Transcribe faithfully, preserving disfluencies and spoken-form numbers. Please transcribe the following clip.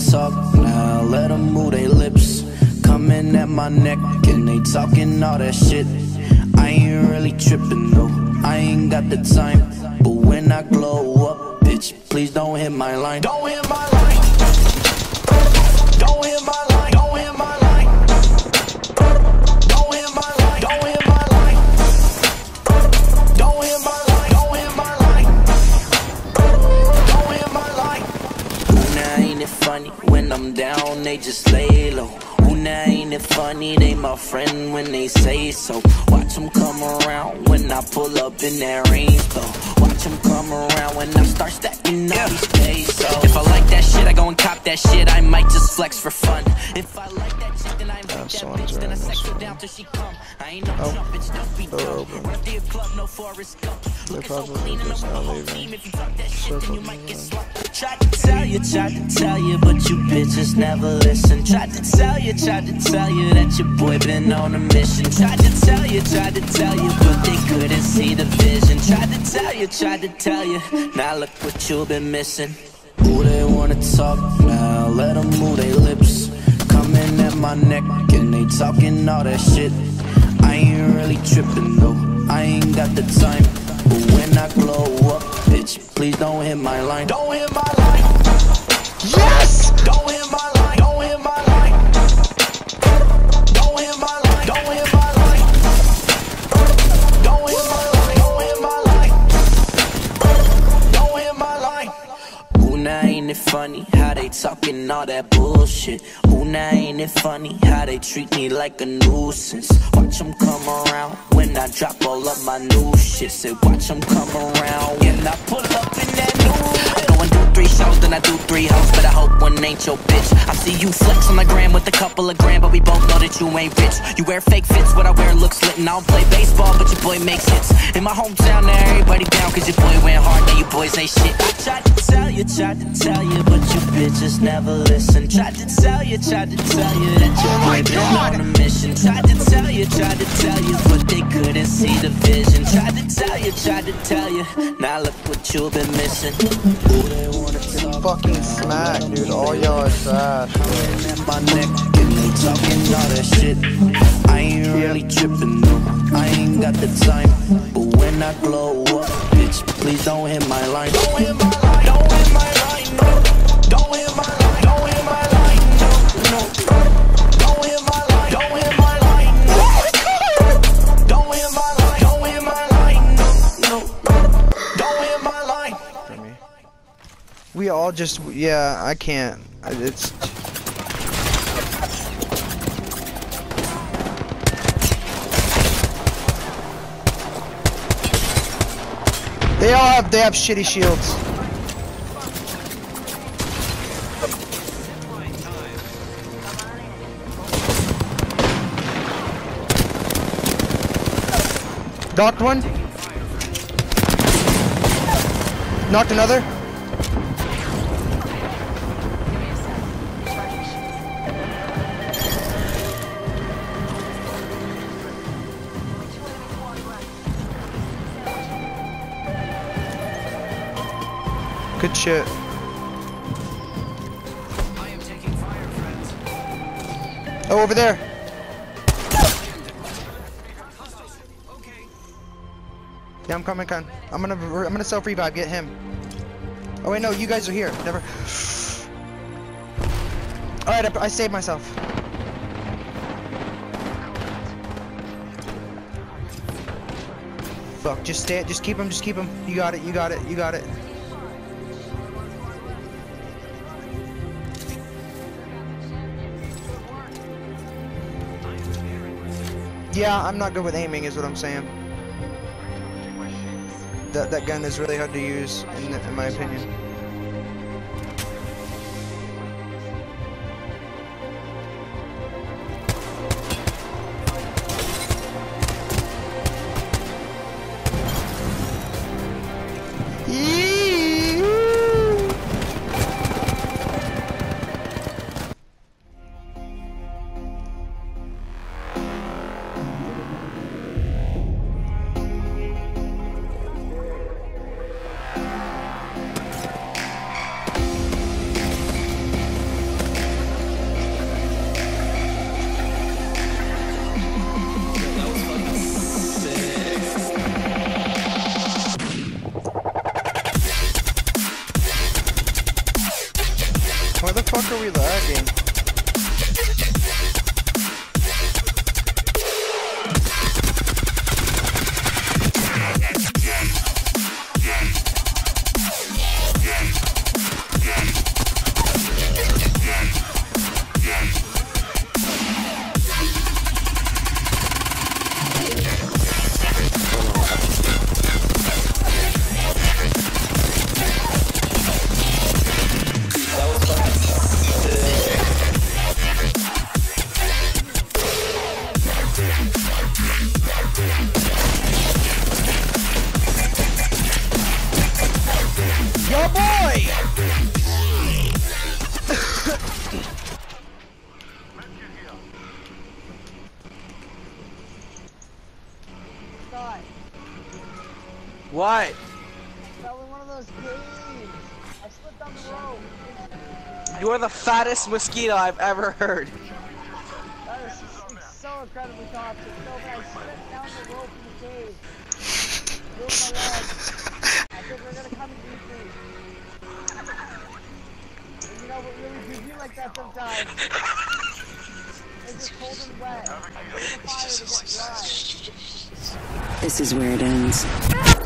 talk now, let them move their lips. Coming at my neck and they talking all that shit. I ain't really tripping though, I ain't got the time. But when I glow up, bitch, please don't hit my line. Don't hit my line. Don't hit my line. Don't hit my line. Don't hit my line. Don't hit my line. Don't hit my line. Don't hit my line. Don't hit my line. Ooh, now ain't it funny? When I'm down, they just lay low. Ooh, now ain't it funny? They my friend when they say so. Watch them come around when I pull up in that range though. Watch them come around when I start stacking all these pesos. If I like that shit, I go and cop that shit. I might just flex for fun. If I like that chick, then I invite that bitch. Then I sex her down till she come. I ain't no jump, bitch, don't be dumb. Empty a club, no Forrest Gump. Looking so clean and I'm with the whole team. If you talk that shit, then you might get slumped. Tried to tell you, tried to tell you, but you bitches never listen. Tried to tell you, tried to tell you that your boy been on a mission. Tried to tell you, tried to tell you, but they couldn't see the vision. Tried to tell you, tried to tell you, now look what you've been missing. Ooh, they wanna talk now, let them move their lips. Coming at my neck and they talking all that shit. I ain't really tripping though, I ain't got the time. But when I glow up, bitch, please don't hit my line. Don't hit my line. Yes! Don't hit my line. Don't hit my line. Don't hit my line. Don't hit my line. Don't hit my line. Don't hit my line. Don't hit my line. Ooh, now ain't it funny how they talking all that bullshit. Ooh, now ain't it funny how they treat me like a nuisance. Watch them come around when I drop all of my new shit. Say watch them come around when I pull up in that new. I go and do three shows, then I do three hoes, but I hope one ain't your bitch. I see you flex on the gram with a couple of grand, but we both know that you ain't rich. You wear fake fits, what I wear looks lit, and I don't play baseball, but your boy makes hits. In my hometown, now everybody down, cause your boy went hard, now you boys ain't shit. I tried to tell you, tried to tell you, but you bitches never listen. Tried to tell you, tried to tell you that your boy been on a mission. Tried to tell you, tried to tell you, but they couldn't see the vision. Tried to tell you, tried to tell you, now look what you've been missing. Ooh, they wanna talk fucking smack, dude. All y'all are trash. my neck and they talking all that shit. I ain't really tripping though, I ain't got the time. But when I glow up, bitch, please don't hit my line. Don't hit my line, don't hit my line, no. Don't hit my line, don't hit my line, no, no. Don't hit my line, don't hit my line, no. Don't hit my line, don't hit my line, no, no. Don't hit my line. We all just, yeah, I can't. It's. They all have, they have shitty shields. Knocked one. Knocked another. Good shit. Oh, over there. Yeah, I'm coming, con. I'm gonna, I'm gonna self revive. Get him. Oh wait, no, you guys are here. Never. All right, I, I saved myself. Fuck, just stay. Just keep him. Just keep him. You got it. You got it. You got it. Yeah, I'm not good with aiming, is what I'm saying. That that gun is really hard to use, in, in my opinion. What? Fell in one of those caves. I slipped down the rope. You are the fattest mosquito I've ever heard. That is it's so incredibly toxic. So when I slipped down the rope in the cave, broke my leg. I think we're gonna come and eat me. And you know what really gives you like that sometimes? It's just cold and wet. I go to the fire to get dry. This is where it ends.